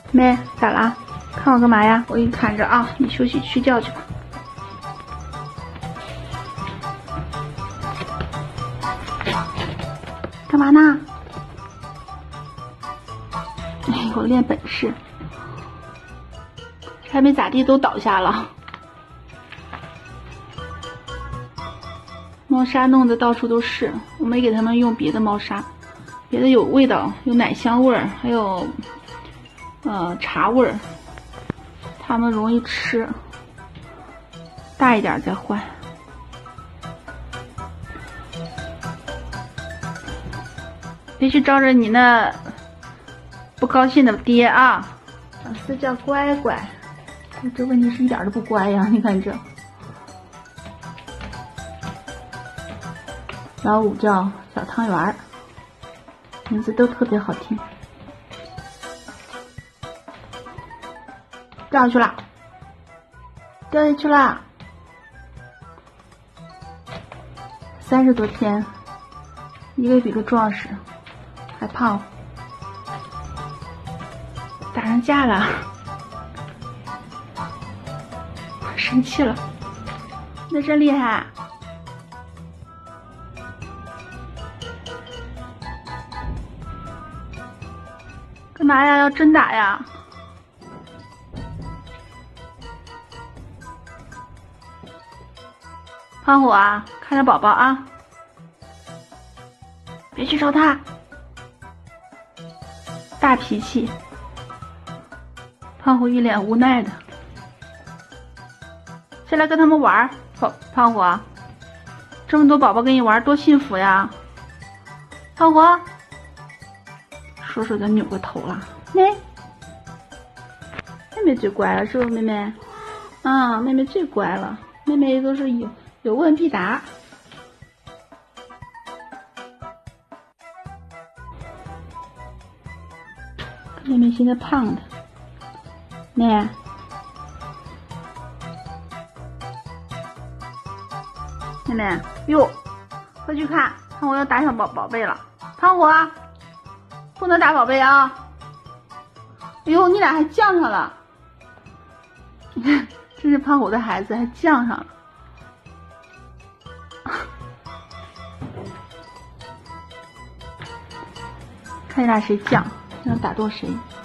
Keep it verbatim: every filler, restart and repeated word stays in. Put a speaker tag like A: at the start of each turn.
A: 妹，咋啦？看我干嘛呀？我给你看着啊，你休息区叫去吧。干嘛呢？哎，我练本事，还没咋地都倒下了。猫砂弄得到处都是，我没给他们用别的猫砂，别的有味道，有奶香味儿，还有呃茶味儿，它们容易吃。大一点再换。别去招惹你那不高兴的爹啊！老四叫乖乖，这问题是一点都不乖呀！你看这。老五叫小汤圆儿，名字都特别好听。掉下去了，掉下去了。三十多天，一个比个壮实，还胖，打上架了，生气了，那真厉害。干嘛呀？要真打呀？胖虎啊，看着宝宝啊，别去招他，大脾气。胖虎一脸无奈的，下来跟他们玩。胖胖虎啊，这么多宝宝跟你玩，多幸福呀！胖虎。说说咱扭过头了，妹，妹妹最乖了，是不是妹妹？啊，妹妹最乖了，妹妹都是有有问必答。妹妹现在胖的，妹，妹妹，哟，快去看，看我要打小宝宝贝了，胖虎啊！不能打宝贝啊！哎呦，你俩还犟上了！你看，这是胖虎的孩子，还犟上了。看你俩谁犟，想打动谁。